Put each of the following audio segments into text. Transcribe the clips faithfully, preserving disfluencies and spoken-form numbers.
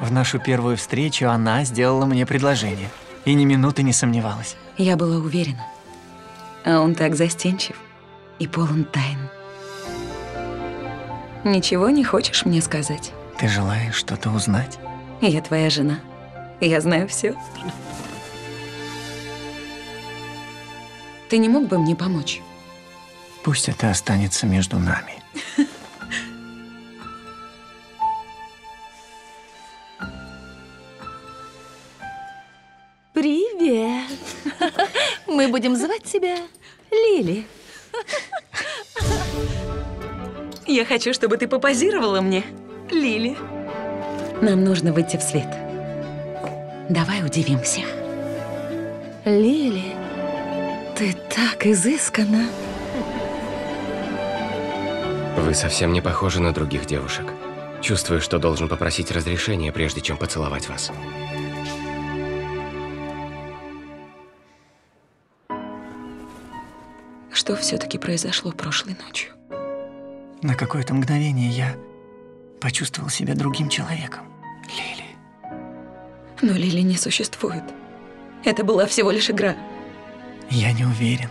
В нашу первую встречу она сделала мне предложение. И ни минуты не сомневалась. Я была уверена. А он так застенчив и полон тайн. Ничего не хочешь мне сказать? Ты желаешь что-то узнать? Я твоя жена. Я знаю все. Ты не мог бы мне помочь? Пусть это останется между нами. Привет. Мы будем звать тебя Лили. Я хочу, чтобы ты попозировала мне, Лили. Нам нужно выйти в свет. Давай удивим всех. Лили, Ты так изысканна. Вы совсем не похожи на других девушек. Чувствую, что должен попросить разрешения, прежде чем поцеловать вас. Что все-таки произошло прошлой ночью? На какое-то мгновение я почувствовал себя другим человеком. Лили. Но Лили не существует. Это была всего лишь игра. Я не уверен.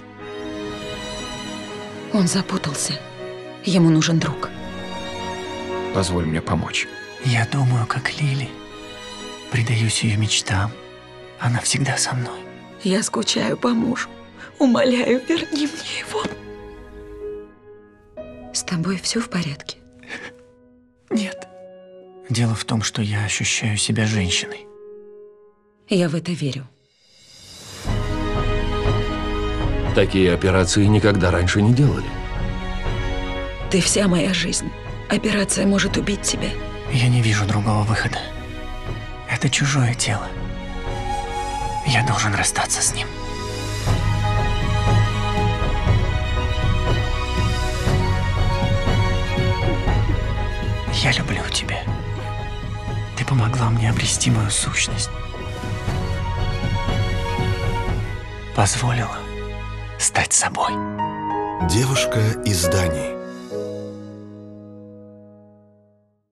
Он запутался. Ему нужен друг. Позволь мне помочь. Я думаю, как Лили. Предаюсь ее мечтам. Она всегда со мной. Я скучаю по мужу. Умоляю, верни мне его. С тобой все в порядке? Нет. Дело в том, что я ощущаю себя женщиной. Я в это верю. Такие операции никогда раньше не делали. Ты вся моя жизнь. Операция может убить тебя. Я не вижу другого выхода. Это чужое тело. Я должен расстаться с ним. Я люблю тебя. Ты помогла мне обрести мою сущность. Позволила стать собой. Девушка из Дании.